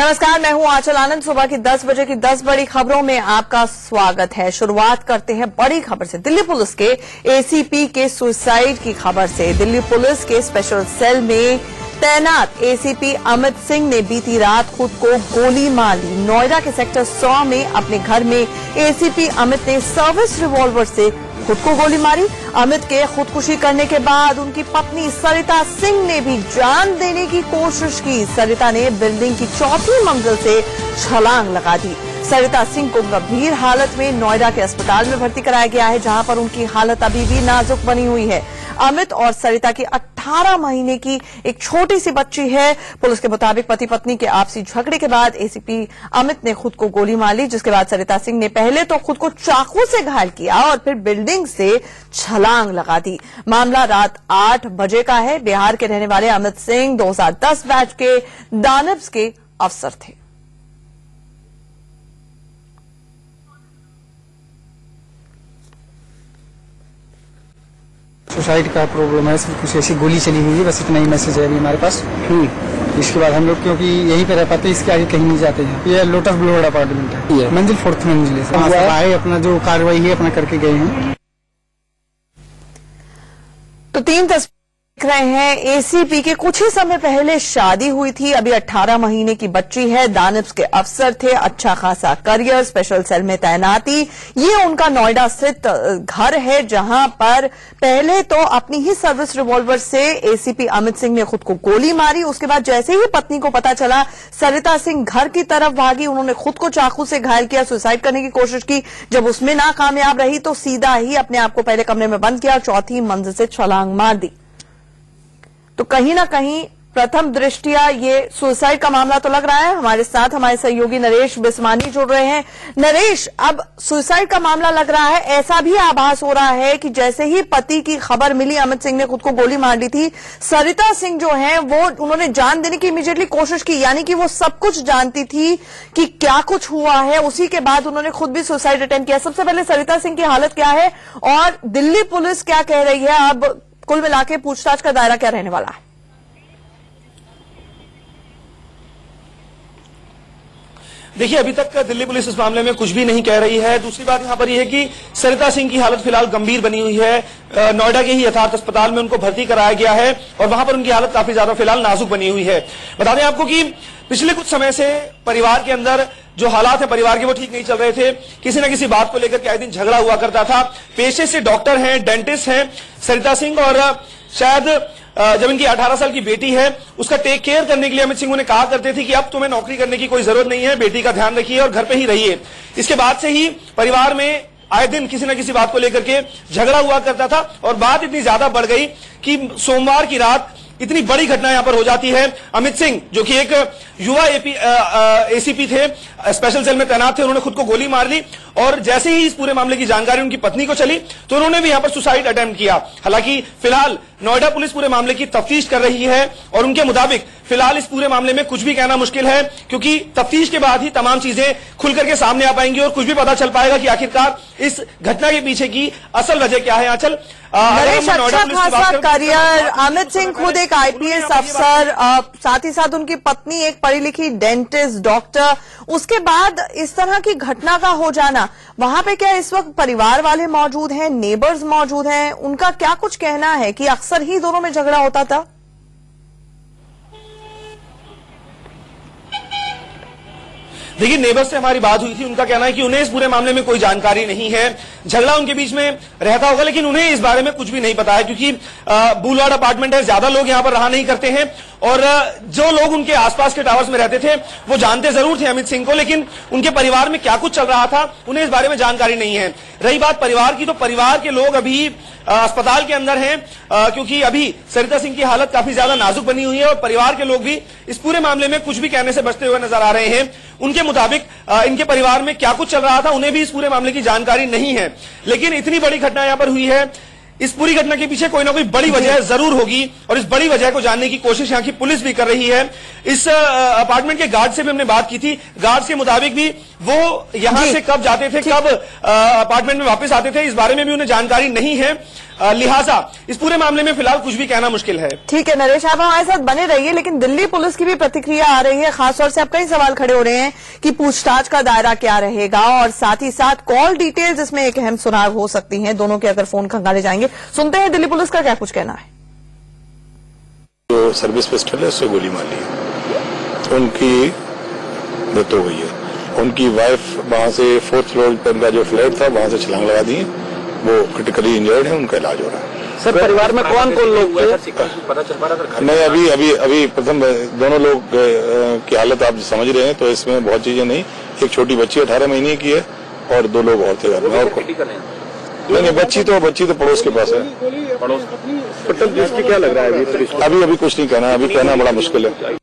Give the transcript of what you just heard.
नमस्कार, मैं हूं आंचल आनंद। सुबह की 10 बजे की 10 बड़ी खबरों में आपका स्वागत है। शुरुआत करते हैं बड़ी खबर से। दिल्ली पुलिस के एसीपी के सुसाइड की खबर से। दिल्ली पुलिस के स्पेशल सेल में तैनात एसीपी अमित सिंह ने बीती रात खुद को गोली मार ली। नोएडा के सेक्टर 100 में अपने घर में एसीपी अमित ने सर्विस रिवॉल्वर से खुद को गोली मारी। अमित के खुदकुशी करने के बाद उनकी पत्नी सरिता सिंह ने भी जान देने की कोशिश की। सरिता ने बिल्डिंग की 4थी मंजिल से छलांग लगा दी। सरिता सिंह को गंभीर हालत में नोएडा के अस्पताल में भर्ती कराया गया है, जहां पर उनकी हालत अभी भी नाजुक बनी हुई है। अमित और सरिता की 18 महीने की एक छोटी सी बच्ची है। पुलिस के मुताबिक पति पत्नी के आपसी झगड़े के बाद एसीपी अमित ने खुद को गोली मार ली, जिसके बाद सरिता सिंह ने पहले तो खुद को चाकू से घायल किया और फिर बिल्डिंग से छलांग लगा दी। मामला रात 8 बजे का है। बिहार के रहने वाले अमित सिंह 2010 बैच के दानिब्स के अफसर थे। सुसाइड का प्रॉब्लम है, सिर्फ कुछ ऐसी गोली चली हुई है, बस इतना ही मैसेज है अभी हमारे पास। इसके बाद हम लोग क्योंकि यहीं पे रह पाते हैं, इसके आगे कहीं नहीं जाते हैं। ये लोटस ब्लू अपार्टमेंट है, मंजिल 4th मंजिल है। आए अपना जो कार्रवाई है अपना करके गए हैं। तो 3 तस्वीर देख रहे हैं। एसीपी के कुछ ही समय पहले शादी हुई थी, अभी 18 महीने की बच्ची है। दानिब्स के अफसर थे, अच्छा खासा करियर, स्पेशल सेल में तैनाती। ये उनका नोएडा स्थित घर है, जहां पर पहले तो अपनी ही सर्विस रिवॉल्वर से एसीपी अमित सिंह ने खुद को गोली मारी। उसके बाद जैसे ही पत्नी को पता चला, सरिता सिंह घर की तरफ भागी। उन्होंने खुद को चाकू से घायल किया, सुसाइड करने की कोशिश की। जब उसमें नाकामयाब रही तो सीधा ही अपने आप को पहले कमरे में बंद किया और 4थी मंजिल से छलांग मार दी। तो कहीं ना कहीं प्रथम दृष्टिया ये सुसाइड का मामला तो लग रहा है। हमारे साथ हमारे सहयोगी नरेश बिस्मानी जुड़ रहे हैं। नरेश, अब सुसाइड का मामला लग रहा है, ऐसा भी आभास हो रहा है कि जैसे ही पति की खबर मिली अमित सिंह ने खुद को गोली मार ली थी, सरिता सिंह जो है वो उन्होंने जान देने की इमीडिएटली कोशिश की, यानी कि वो सब कुछ जानती थी कि क्या कुछ हुआ है। उसी के बाद उन्होंने खुद भी सुसाइड अटेम्प्ट किया। सबसे पहले सरिता सिंह की हालत क्या है और दिल्ली पुलिस क्या कह रही है? अब कुल मिलाकर पूछताछ का दायरा क्या रहने वाला है? देखिए, अभी तक दिल्ली पुलिस इस मामले में कुछ भी नहीं कह रही है। दूसरी बात यहां पर यह है कि सरिता सिंह की हालत फिलहाल गंभीर बनी हुई है। नोएडा के ही यथार्थ अस्पताल में उनको भर्ती कराया गया है और वहां पर उनकी हालत काफी ज्यादा फिलहाल नाजुक बनी हुई है। बता दें आपको कि पिछले कुछ समय से परिवार के अंदर जो हालात है परिवार के, वो ठीक नहीं चल रहे थे। किसी न किसी बात को लेकर के आए दिन झगड़ा हुआ करता था। पेशे से डॉक्टर हैं, डेंटिस्ट हैं सरिता सिंह, और शायद जब इनकी 18 साल की बेटी है उसका टेक केयर करने के लिए अमित सिंह उन्हें कहा करते थे कि अब तुम्हें नौकरी करने की कोई जरूरत नहीं है, बेटी का ध्यान रखिए और घर पे ही रहिए। इसके बाद से ही परिवार में आए दिन किसी न किसी बात को लेकर के झगड़ा हुआ करता था और बात इतनी ज्यादा बढ़ गई कि सोमवार की रात इतनी बड़ी घटना यहां पर हो जाती है। अमित सिंह जो कि एक युवा एसीपी थे, स्पेशल सेल में तैनात थे, उन्होंने खुद को गोली मार ली और जैसे ही इस पूरे मामले की जानकारी उनकी पत्नी को चली तो उन्होंने भी यहां पर सुसाइड अटेम्प्ट किया। हालांकि फिलहाल नोएडा पुलिस पूरे मामले की तफ्तीश कर रही है और उनके मुताबिक फिलहाल इस पूरे मामले में कुछ भी कहना मुश्किल है, क्योंकि तफ्तीश के बाद ही तमाम चीजें खुल करके सामने आ पाएंगी और कुछ भी पता चल पाएगा कि आखिरकार इस घटना के पीछे की असल वजह क्या है। आंचल, अच्छा खासा करियर, अमित सिंह खुद एक आईपीएस अफसर, साथ ही साथ उनकी पत्नी एक पढ़ी लिखी डेंटिस्ट डॉक्टर। उसके बाद इस तरह की घटना का हो जाना, वहां पे क्या इस वक्त परिवार वाले मौजूद हैं, नेबर्स मौजूद हैं, उनका क्या कुछ कहना है कि अक्सर ही दोनों में झगड़ा होता था? देखिए, नेबर से हमारी बात हुई थी, उनका कहना है कि उन्हें इस पूरे मामले में कोई जानकारी नहीं है। झगड़ा उनके बीच में रहता होगा लेकिन उन्हें इस बारे में कुछ भी नहीं पता है, क्योंकि बुलवार्ड अपार्टमेंट है, ज्यादा लोग यहां पर रहा नहीं करते हैं और जो लोग उनके आसपास के टावर्स में रहते थे वो जानते जरूर थे अमित सिंह को, लेकिन उनके परिवार में क्या कुछ चल रहा था उन्हें इस बारे में जानकारी नहीं है। रही बात परिवार की, तो परिवार के लोग अभी अस्पताल के अंदर हैं, क्योंकि अभी सरिता सिंह की हालत काफी ज्यादा नाजुक बनी हुई है और परिवार के लोग भी इस पूरे मामले में कुछ भी कहने से बचते हुए नजर आ रहे हैं। उनके मुताबिक इनके परिवार में क्या कुछ चल रहा था उन्हें भी इस पूरे मामले की जानकारी नहीं है, लेकिन इतनी बड़ी घटना यहां पर हुई है, इस पूरी घटना के पीछे कोई ना कोई बड़ी वजह जरूर होगी और इस बड़ी वजह को जानने की कोशिश यहाँ की पुलिस भी कर रही है। इस अपार्टमेंट के गार्ड से भी हमने बात की थी। गार्ड्स के मुताबिक भी वो यहाँ से कब जाते थे, कब अपार्टमेंट में वापस आते थे, इस बारे में भी उन्हें जानकारी नहीं है। लिहाजा इस पूरे मामले में फिलहाल कुछ भी कहना मुश्किल है। ठीक है नरेश, आप हमारे साथ बने रहिए, लेकिन दिल्ली पुलिस की भी प्रतिक्रिया आ रही है। खासतौर से अब कई सवाल खड़े हो रहे हैं कि पूछताछ का दायरा क्या रहेगा और साथ ही साथ कॉल डिटेल्स इसमें एक अहम सुराग हो सकती हैं। दोनों के अगर फोन खंगाले जाएंगे। सुनते हैं दिल्ली पुलिस का क्या कुछ कहना है। जो सर्विस पिस्टल है उससे गोली मार ली, उनकी डेथ हो गई है। उनकी वाइफ वहां से 4th फ्लोर पर उनका जो फ्लैट था वहां से छलांग लगा दी, वो क्रिटिकली इंजर्ड है, उनका इलाज हो रहा है। सर परिवार में कौन कौन लोग थे? नहीं, अभी प्रथम दोनों लोग की हालत आप समझ रहे हैं, तो इसमें बहुत चीजें नहीं। एक छोटी बच्ची 18 महीने की है और 2 लोग और थे घर में। और नहीं, बच्ची तो पड़ोस के पास है। पड़ोस टोटल क्या लग रहा है? अभी कुछ नहीं कहना, अभी कहना बड़ा मुश्किल है।